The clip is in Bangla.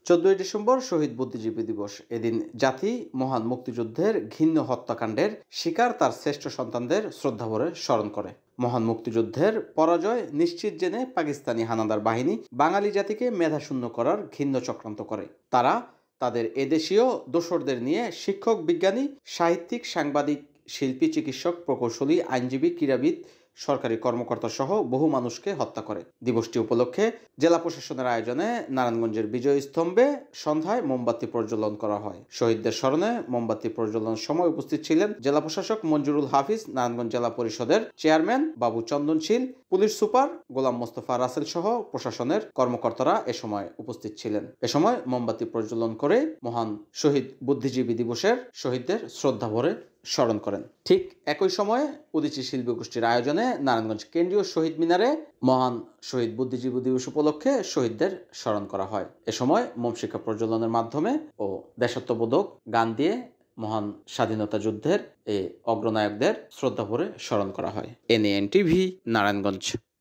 14 ডিসেম্বর শহীদ বুদ্ধিজীবী দিবস। এদিন জাতি মহান মুক্তিযুদ্ধের ঘৃণ্য হত্যাকাণ্ডের শিকার তার শ্রেষ্ঠ সন্তানদের শ্রদ্ধাভরে স্মরণ করে। মহান মুক্তিযুদ্ধের পরাজয় নিশ্চিত জেনে পাকিস্তানি হানাদার বাহিনী বাঙালি জাতিকে মেধাশূন্য করার ঘৃণ্য চক্রান্ত করে। তারা তাদের এদেশীয় দোসরদের নিয়ে শিক্ষক, বিজ্ঞানী, সাহিত্যিক, সাংবাদিক, শিল্পী, চিকিৎসক, প্রকৌশলী, আইনজীবী, ক্রীড়াবিদ, সরকারি কর্মকর্তা সহ বহু মানুষকে হত্যা করে। দিবসটি উপলক্ষে জেলা প্রশাসনের আয়োজনে নারায়ণগঞ্জের বিজয় স্তম্ভে সন্ধ্যায় মোমবাতি প্রজ্বলন করা হয়। শহীদদের স্মরণে মোমবাতি প্রজ্বলনের সময় উপস্থিত ছিলেন জেলা প্রশাসক মঞ্জুরুল হাফিজ, নারায়ণগঞ্জ জেলা পরিষদের চেয়ারম্যান বাবু চন্দনশীল, পুলিশ সুপার গোলাম মোস্তফা রাসেল সহ প্রশাসনের কর্মকর্তারা এ সময় উপস্থিত ছিলেন। এ সময় মোমবাতি প্রজ্বলন করে মহান শহীদ বুদ্ধিজীবী দিবসের শহীদদের শ্রদ্ধাভরে স্মরণ করেন। ঠিক একই সময়ে উদীচী শিল্পী গোষ্ঠীর আয়োজনে নারায়ণগঞ্জ কেন্দ্রীয় শহীদ মিনারে মহান শহীদ বুদ্ধিজীবী দিবস উপলক্ষে শহীদদের স্মরণ করা হয়। এ সময় মোম শিক্ষা প্রজ্বলনের মাধ্যমে ও দেশাত্মবোধক গান দিয়ে মহান স্বাধীনতা যুদ্ধের এই অগ্রনায়কদের শ্রদ্ধাভরে স্মরণ করা হয়। NAN TV, Narayanganj.